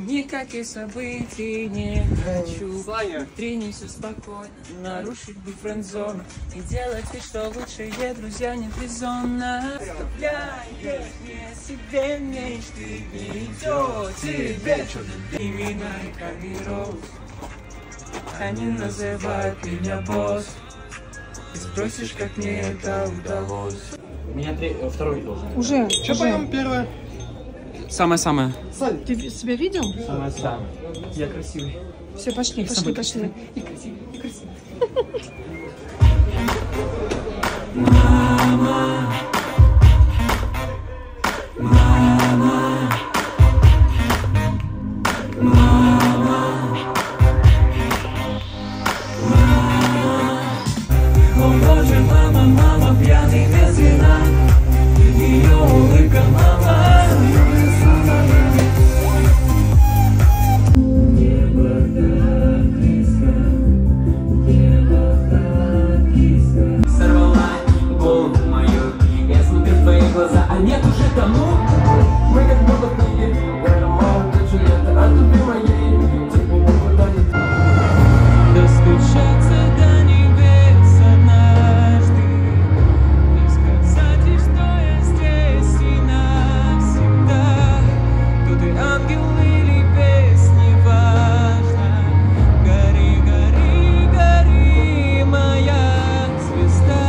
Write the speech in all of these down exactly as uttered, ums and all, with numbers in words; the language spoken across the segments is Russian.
никаких событий не хочу. Внутри все спокойно, нарушить бы френд-зону и делать вид, что лучшие друзья не резонно. Оставляешь мне себе мечты, идет тебе и вина и камеров. Они называют меня босс. Ты спросишь, как мне это удалось. У меня три, второй должен. Уже. Что поем первое? Самое-самое. Сань, Ты себя видел? Самое-самое. Я красивый. Все, пошли, пошли, пошли. И красивый, и красивый. Мама, мама, мама, мама. О боже, мама, мама, пьяный без вина. Ее улыбка, мама. Небо так близко, небо так близко. Сорвала бомбу мою, я смотрю в твои глаза, а нет уже тому. Мы как будто в книге, Ромео и Джульетта, а ты моей, тебе никуда не Достучаться до небес однажды и сказать ей, что я здесь и навсегда. Тут и ангел или бес, неважно. Гори, гори, гори, моя звезда.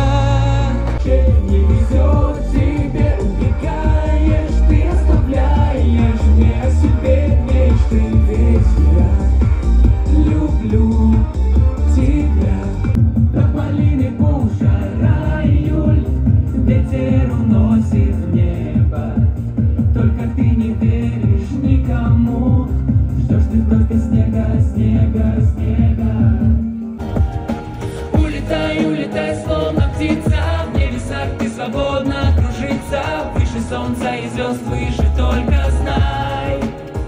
не везет тебе, убегаешь, ты оставляешь мне о себе мечты, ведь я люблю тебя. Тополиный пух, жара, июль, ветер уносит в небо. Только ты не веришь никому, ждешь ты только снега, снега, снега. Улетай, улетай, словно птица, в небесах ты свободно кружиться, выше солнца и звезд, выше, только знай.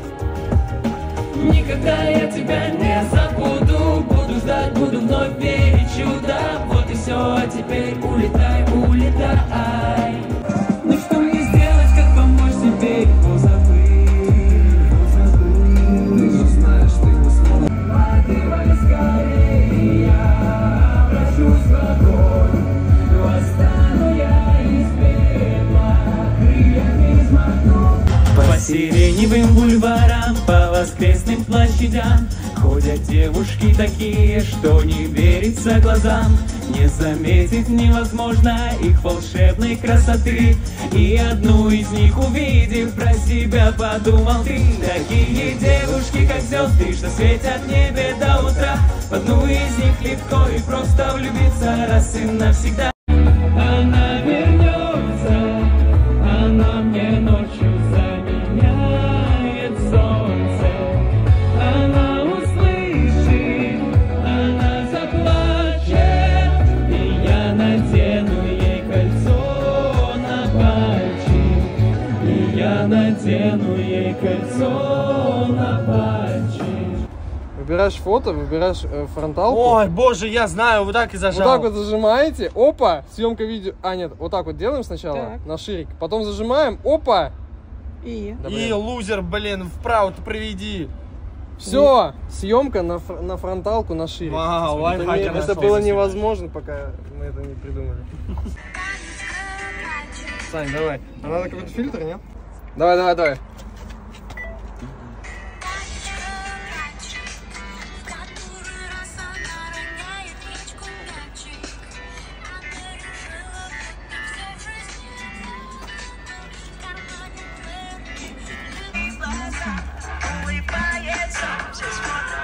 Никогда я тебя не забуду, буду ждать, буду вновь верить в чудо. Вот и все, а теперь улетай, улетай. Ну что мне сделать, как помочь себе его забыть, забыть? Ты же знаешь, ты не сможешь. Открывай скорее, я прощусь в огонь, восстану я из пепла, крыльями взмахну. По сиреневым бульварам, по воскресным площадям ходят девушки такие, что не верится глазам. Не заметить невозможно их волшебной красоты. И одну из них увидев, про себя подумал ты. Такие девушки, как звезды, что светят в небе до утра. В одну из них легко и просто влюбиться раз и навсегда. Она вернется, она мне ночью заменяет солнце. Она услышит, она заплачет, и я надену ей кольцо на пальчик, и я надену ей кольцо на пальчик. выбираешь фото, выбираешь э, фронталку. Ой, боже, я знаю, вот так и зажал. Вот так вот зажимаете, опа, съемка видео. А, нет, вот так вот делаем сначала, Так. на ширик. Потом зажимаем, опа. И? Да, И блин. лузер, блин, вправо-то приведи. Все, съемка на, фр- на фронталку, на ширик. Вау, это лайфхак не- я это нашел. было невозможно, пока мы это не придумали. Сань, давай. А надо какой-то фильтр, нет? Давай, давай, давай. Улыбается, все смотрят.